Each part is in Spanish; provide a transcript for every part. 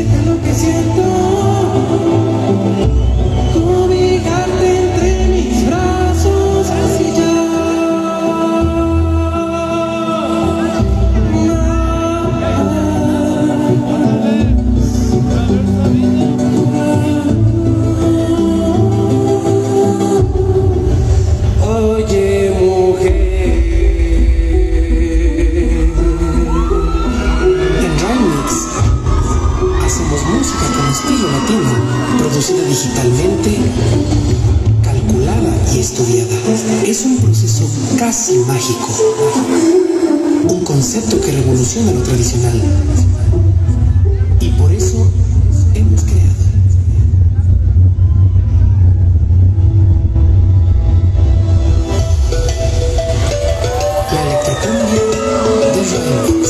decirte lo que siento, cobijarte entre mis brazos, así ya. Oye, mujer. En Remix hacemos música con estilo latino, producida digitalmente, calculada y estudiada. Es un proceso casi mágico, un concepto que revoluciona lo tradicional. Y por eso hemos creado la electrocumbia de Remix.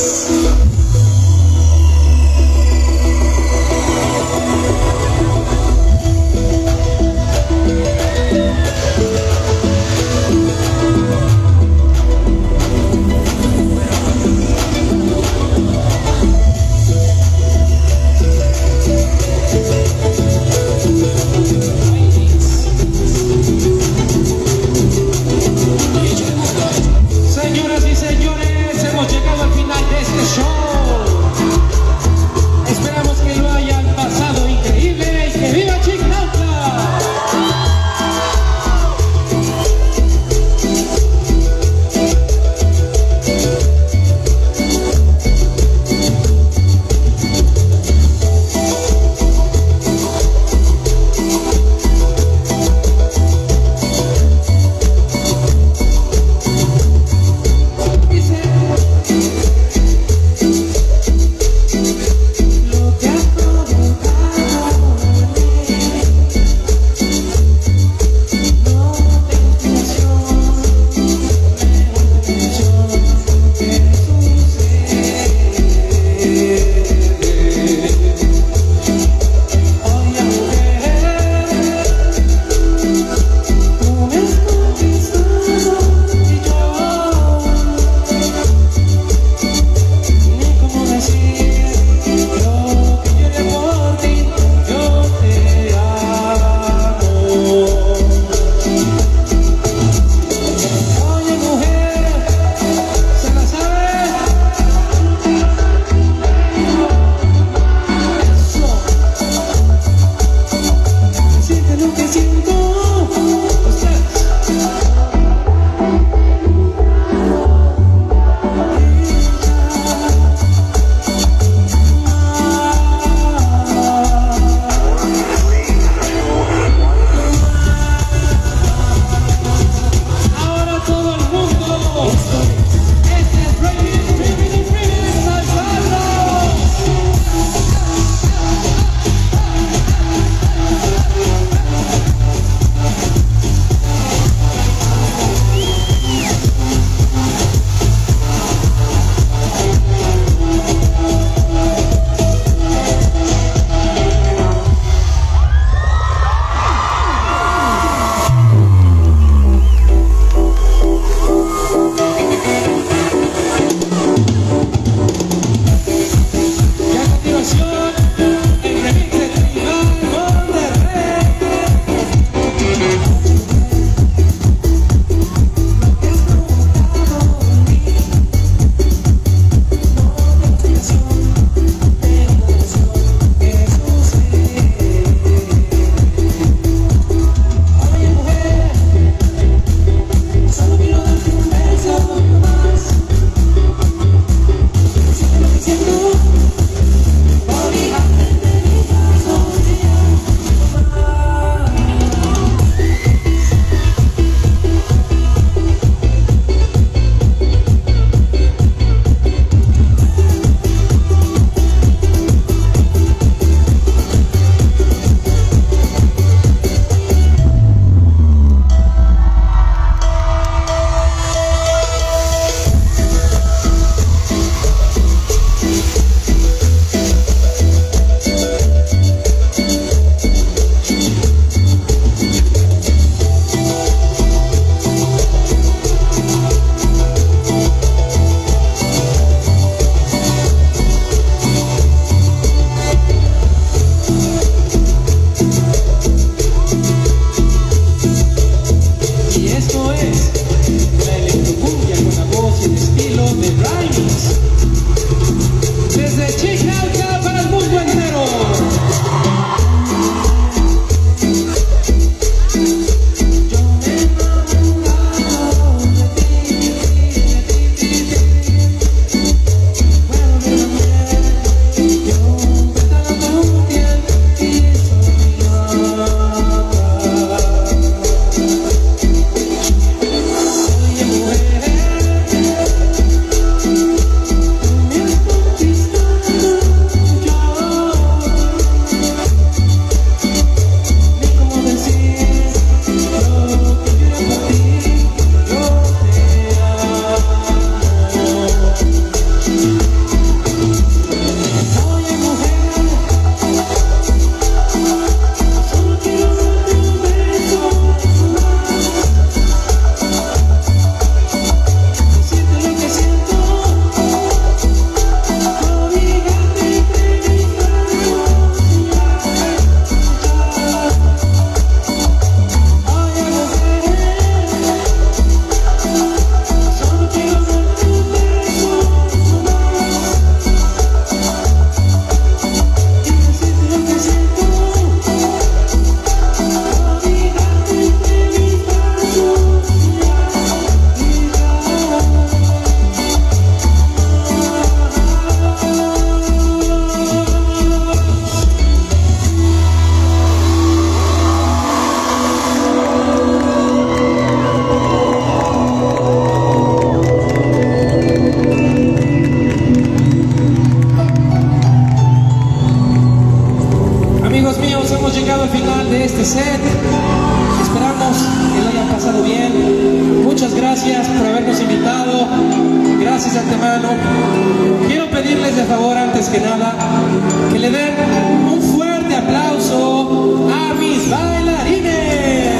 hemos llegado al final de este set. Esperamos que lo hayan pasado bien. Muchas gracias por habernos invitado. Gracias de antemano. Quiero pedirles de favor, antes que nada, que le den un fuerte aplauso a mis bailarines.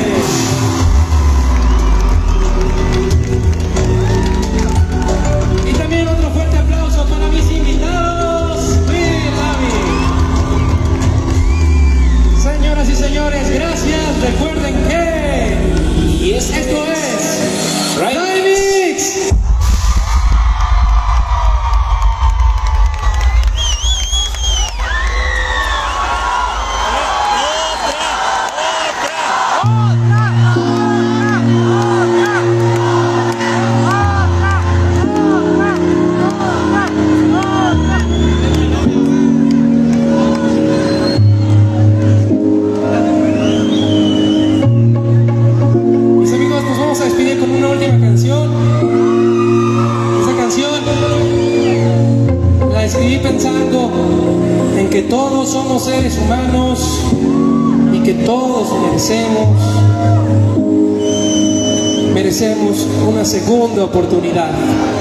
Y también otro fuerte aplauso para mis invitados. Señoras y señores, gracias. Recuerden que esto es Remix. Pensando en que todos somos seres humanos y que todos merecemos una segunda oportunidad.